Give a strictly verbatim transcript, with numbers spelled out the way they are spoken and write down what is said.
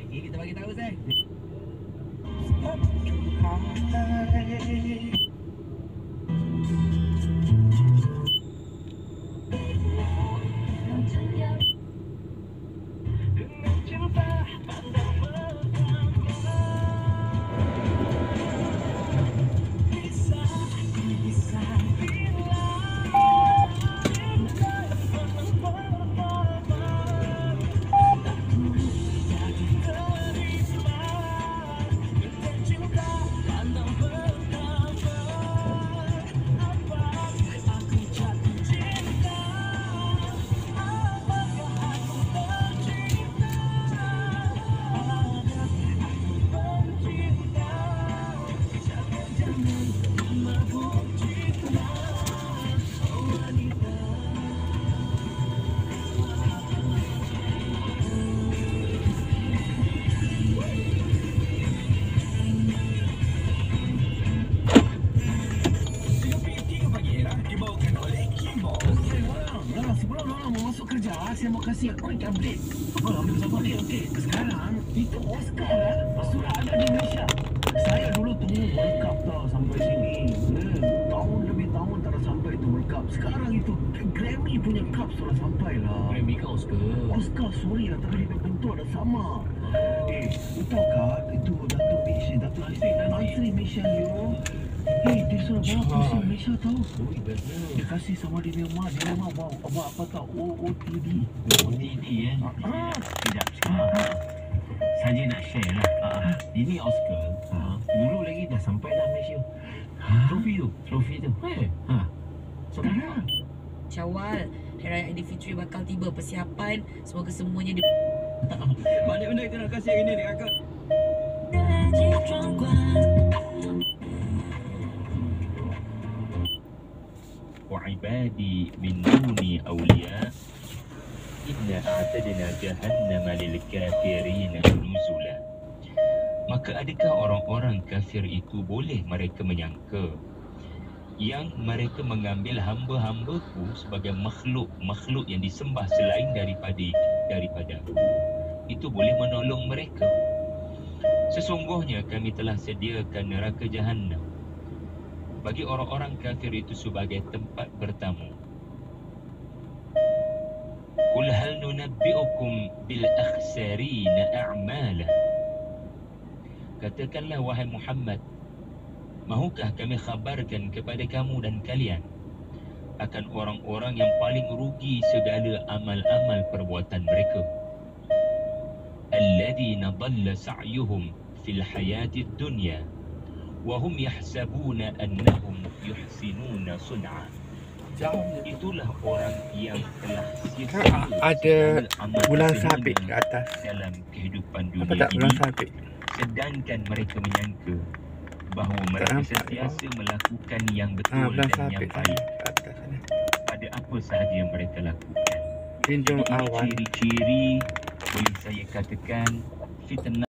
Ni kita bagi tahu saya. Saya mau kasih quick update. Oh, ambil sama dia. Okey, sekarang itu Oscar lah. Sudah ada di Malaysia. Saya dulu tunggu World Cup tau sampai sini. Hmm, tahun lebih tahun tak ada sampai itu World Cup. Sekarang itu Grammy punya cup sudah sampai lah. Grammy ke Oscar? Oscar, sorry lah. Tapi dia bentuk ada sama. Eh, you tahu kan? Itu Datuk Malaysia, Datuk Menteri Malaysia you. Hei, dia sudah bawa kursi Malaysia tahu. Oh, betul. Dia kasih sama dia rumah, dia rumah bawa, bawa apa tau? O O T D. O T D eh? Ah. Sekejap, sekejap. Saja nak share lah. Ah, ini Oscar. Ah, dulu lagi dah sampai dah Malaysia. Trofi tu, trofi tu. Eh, ha. Sekarang. Syawal, Hari Raya Aidilfitri bakal tiba. Persiapan, semoga semuanya di... Banyak benda kita nak kasih hari ni dekat kakak. وعبادي من دوني أولياء إنا أعتدنا جهنم للكافرين نزلا. Maka adakah orang-orang kafir itu boleh mereka menyangka yang mereka mengambil hamba-hambaku sebagai makhluk-makhluk yang disembah selain daripada daripada itu boleh menolong mereka? Sesungguhnya kami telah sediakan neraka Jahannam bagi orang-orang kafir itu sebagai tempat bertamu. Qul hal nunabbi'ukum bil akhsarina a'mala. Katakanlah wahai Muhammad, mahukah kami khabarkan kepada kamu dan kalian akan orang-orang yang paling rugi segala amal-amal perbuatan mereka? Alladhina dhalla sa'yuhum fil hayatid dunya wahum yahsabuna annahum yuhsinuna sun'a. Itulah orang yang telah sia-sia ada bulan amal sabit ke atas dalam kehidupan apa dunia tak bulan ini, sabit sedangkan mereka menyangka bahawa mereka nampak, sentiasa melakukan yang ah betul bulan dan yang sabit tadi baik ke atas sana pada apa sahaja yang mereka lakukan. junjung Ini awan ciri-ciri boleh saya katakan fitnah